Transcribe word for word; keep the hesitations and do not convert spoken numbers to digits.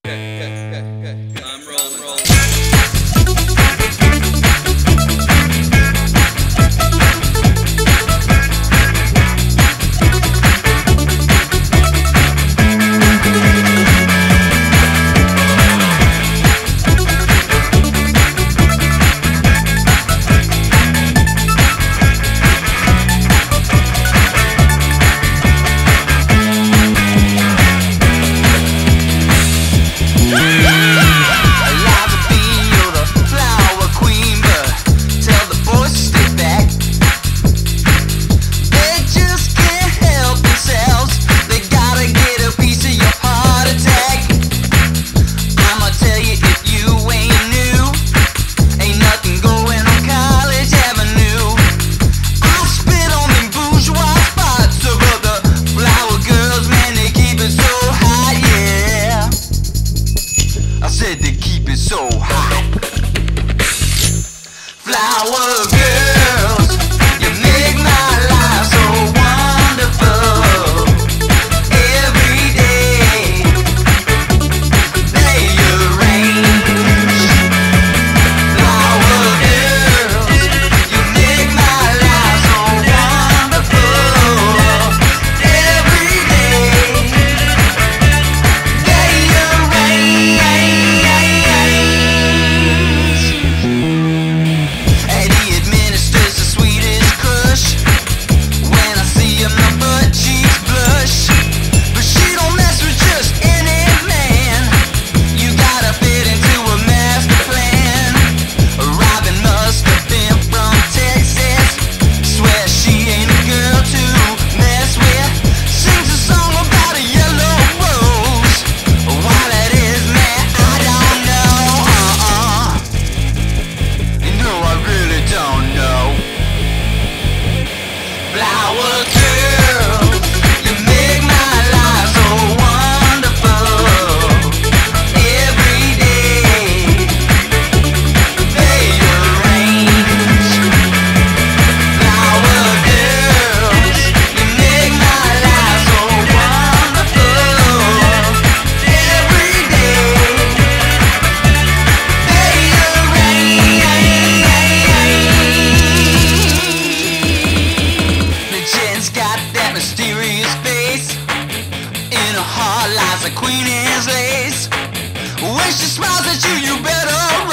I'm rolling, rolling. To keep it so hot. Flower girls, you make my life so wonderful. Every day they arrange. Flower girls, you make my life so wonderful. Every day they arrange. Flower girl, you make my life so wonderful. Every day they arrange. Flower girls, you make my life so wonderful. Every day they arrange. Jen's got that mysterious face. In her heart lies a queen anne's lace. When she smiles at you, you better